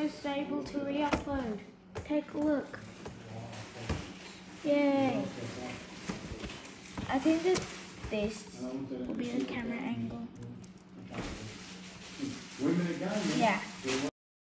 almost able to re-upload. Take a look. Yay. I think that this will be the camera angle. Yeah.